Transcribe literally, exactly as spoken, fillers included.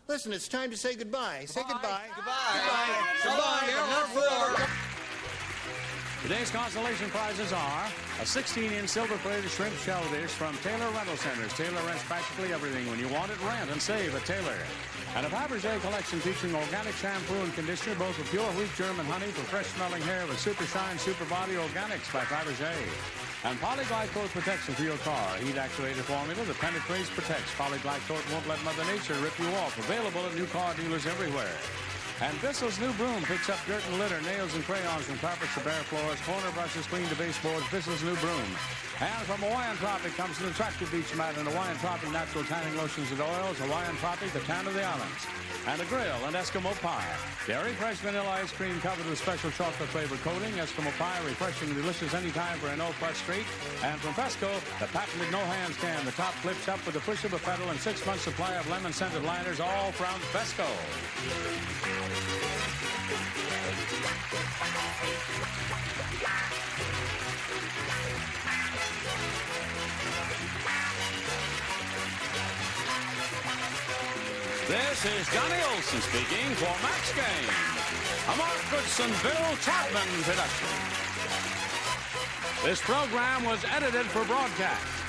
Listen, it's time to say goodbye. Say goodbye. Goodbye. Goodbye. So long, Goodbye. Air Force. Today's consolation prizes are a sixteen inch silver-plated shrimp shell dish from Taylor Rental Centers. Taylor rents practically everything. When you want it, rent and save at Taylor. And a Fabergé collection featuring organic shampoo and conditioner, both with pure wheat germ and honey for fresh-smelling hair with Super Shine Super Body Organics by Fabergé. And Polyglycol protection for your car. Heat activated formula that penetrates, protects. Polyglycol won't let Mother Nature rip you off. Available at new car dealers everywhere. And Bissell's new broom picks up dirt and litter, nails and crayons from carpets to bare floors, corner brushes clean to baseboards. Bissell's new broom. And from Hawaiian Tropic comes an attractive beach mat and Hawaiian Tropic natural tanning lotions and oils. Hawaiian Tropic, the tan of the islands. And a grill and Eskimo pie. Dairy fresh vanilla ice cream covered with special chocolate flavored coating. Eskimo pie, refreshing and delicious anytime for a no-fuss treat. And from Pesco, the patented no-hands can. The top flips up with the push of a pedal and six-month supply of lemon-scented liners, all from Pesco. This is Johnny Olson speaking for Max Game, a Mark Goodson, Bill Chapman production. This program was edited for broadcast.